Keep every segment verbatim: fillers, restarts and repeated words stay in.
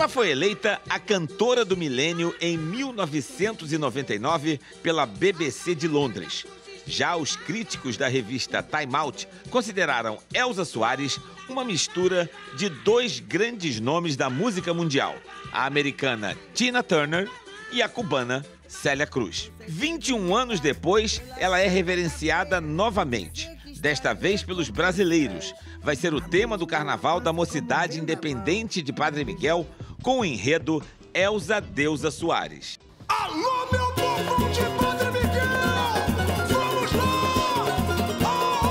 Ela foi eleita a cantora do milênio em mil novecentos e noventa e nove pela B B C de Londres. Já os críticos da revista Time Out consideraram Elza Soares uma mistura de dois grandes nomes da música mundial, a americana Tina Turner e a cubana Célia Cruz. vinte e um anos depois, ela é reverenciada novamente, desta vez pelos brasileiros. Vai ser o tema do Carnaval da Mocidade Independente de Padre Miguel, com o enredo Elza Deusa Soares. Alô, meu povo de Padre Miguel! Vamos lá! A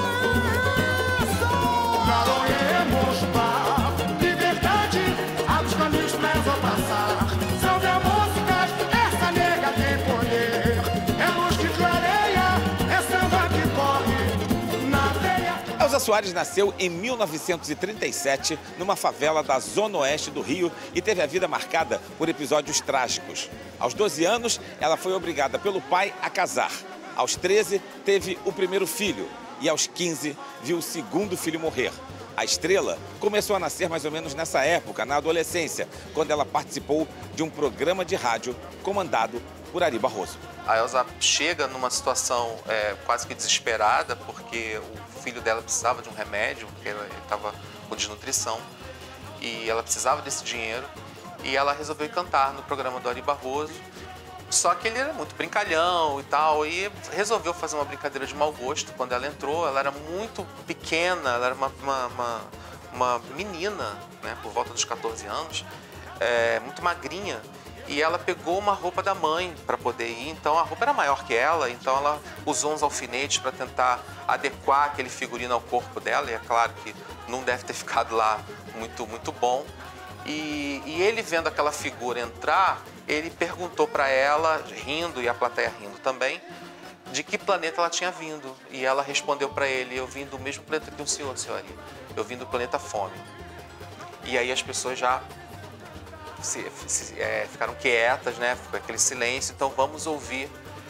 hora é essa! Naroemos paz, liberdade, abre os caminhos pra passar. Salve a música, essa nega tem poder. É luz que clareia, é samba que corre na veia. Elza Soares nasceu em mil novecentos e trinta e sete numa favela da zona oeste do Rio e teve a vida marcada por episódios trágicos. Aos doze anos, ela foi obrigada pelo pai a casar. Aos treze, teve o primeiro filho e aos quinze, viu o segundo filho morrer. A estrela começou a nascer mais ou menos nessa época, na adolescência, quando ela participou de um programa de rádio comandado por Ari Barroso. A Elza chega numa situação é, quase que desesperada, porque o filho dela precisava de um remédio, porque ele estava com desnutrição, e ela precisava desse dinheiro, e ela resolveu cantar no programa do Ari Barroso. Só que ele era muito brincalhão e tal, e resolveu fazer uma brincadeira de mau gosto. Quando ela entrou, ela era muito pequena, ela era uma, uma, uma, uma menina, né, por volta dos quatorze anos, é, muito magrinha. E ela pegou uma roupa da mãe para poder ir, então a roupa era maior que ela, então ela usou uns alfinetes para tentar adequar aquele figurino ao corpo dela, e é claro que não deve ter ficado lá muito, muito bom. E, e ele, vendo aquela figura entrar, ele perguntou para ela, rindo, e a plateia rindo também, de que planeta ela tinha vindo. E ela respondeu para ele: eu vim do mesmo planeta que o senhor, senhoria. Eu vim do planeta Fome. E aí as pessoas já se, se, é, ficaram quietas, né? Ficou aquele silêncio. Então vamos ouvir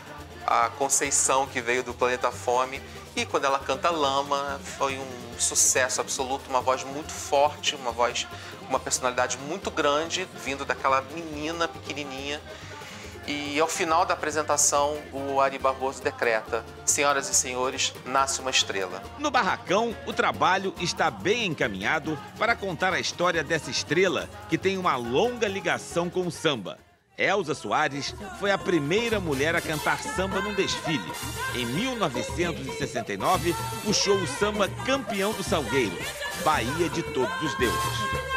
a Conceição, que veio do planeta Fome. E quando ela canta Lama, foi um sucesso absoluto, uma voz muito forte, uma voz, uma personalidade muito grande, vindo daquela menina pequenininha. E ao final da apresentação, o Ari Barroso decreta: senhoras e senhores, nasce uma estrela. No Barracão, o trabalho está bem encaminhado para contar a história dessa estrela que tem uma longa ligação com o samba. Elza Soares foi a primeira mulher a cantar samba num desfile. Em mil novecentos e sessenta e nove, puxou o samba Campeão do Salgueiro, Bahia de Todos os Deuses.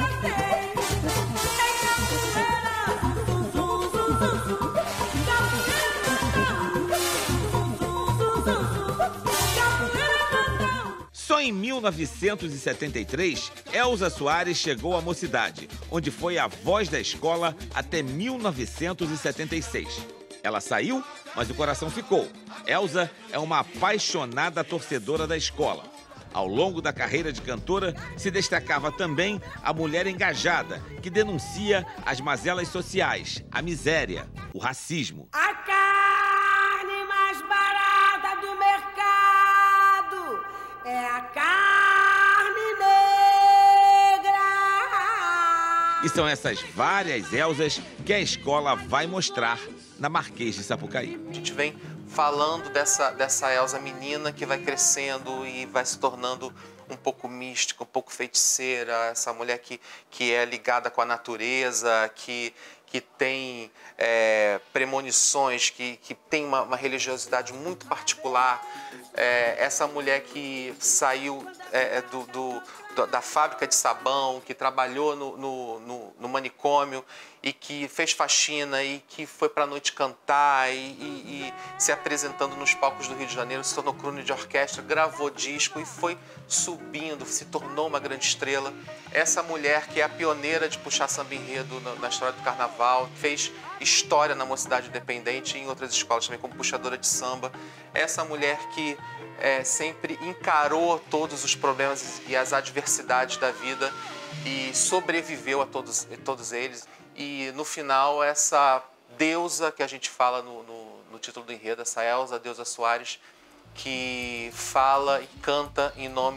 Só em mil novecentos e setenta e três, Elza Soares chegou à Mocidade, onde foi a voz da escola até mil novecentos e setenta e seis. Ela saiu, mas o coração ficou. Elza é uma apaixonada torcedora da escola. Ao longo da carreira de cantora, se destacava também a mulher engajada, que denuncia as mazelas sociais, a miséria, o racismo. A carne mais barata do mercado é a carne negra. E são essas várias Elzas que a escola vai mostrar na Marquês de Sapucaí. A gente vem falando dessa, dessa Elza menina que vai crescendo e vai se tornando um pouco mística, um pouco feiticeira, essa mulher que, que é ligada com a natureza, que, que tem é, premonições, que, que tem uma, uma religiosidade muito particular. É, essa mulher que saiu é, do, do, da fábrica de sabão, que trabalhou no, no, no, no manicômio e que fez faxina e que foi para a noite cantar e, e, e se apresentando nos palcos do Rio de Janeiro, se tornou crooner de orquestra, gravou disco e foi subindo, se tornou uma grande estrela. Essa mulher que é a pioneira de puxar samba enredo na, na história do carnaval, fez história na Mocidade Independente e em outras escolas também como puxadora de samba. Essa mulher que é, sempre encarou todos os problemas e as adversidades da vida e sobreviveu a todos, a todos eles. E no final, essa deusa que a gente fala no, no, no título do enredo, essa Elza, a deusa Soares, que fala e canta em nome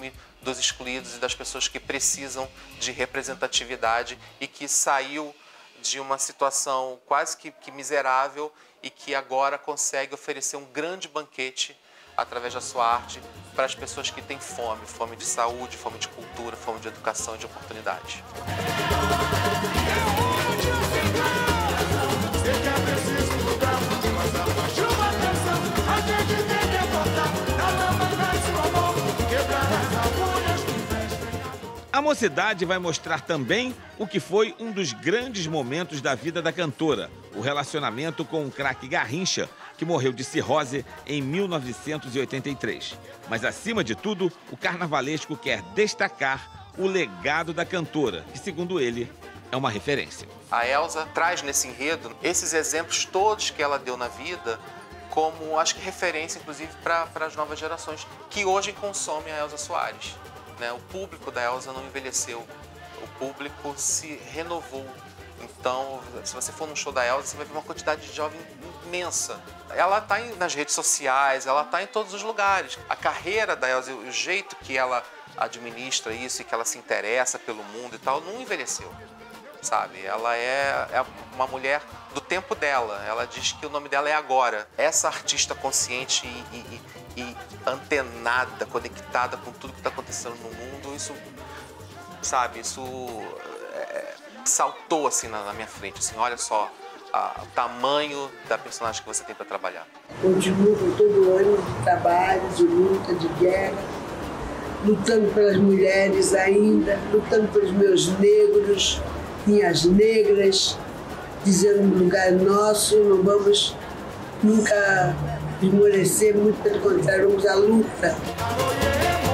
dos excluídos e das pessoas que precisam de representatividade e que saiu de uma situação quase que, que miserável e que agora consegue oferecer um grande banquete através da sua arte para as pessoas que têm fome, fome de saúde, fome de cultura, fome de educação e de oportunidade. A Mocidade vai mostrar também o que foi um dos grandes momentos da vida da cantora, o relacionamento com o craque Garrincha, que morreu de cirrose em mil novecentos e oitenta e três. Mas, acima de tudo, o carnavalesco quer destacar o legado da cantora, que, segundo ele, é uma referência. A Elza traz nesse enredo esses exemplos todos que ela deu na vida como, acho que, referência, inclusive, para as novas gerações que hoje consomem a Elza Soares. O público da Elza não envelheceu, o público se renovou. Então, se você for num show da Elza, você vai ver uma quantidade de jovem imensa. Ela está nas redes sociais, ela está em todos os lugares. A carreira da Elza, o jeito que ela administra isso e que ela se interessa pelo mundo e tal, não envelheceu, sabe? Ela é, é uma mulher do tempo dela. Ela diz que o nome dela é agora. Essa artista consciente e, e, e antenada, conectada com tudo que está acontecendo no mundo, isso, sabe, isso é, saltou assim na, na minha frente, assim, olha só a, o tamanho da personagem que você tem para trabalhar. Continuo com todo ano de trabalho, de luta, de guerra, lutando pelas mulheres ainda, lutando pelos meus negros, minhas negras, dizendo que o lugar é nosso, não vamos nunca esmorecer, muito pelo contrário, vamos à luta.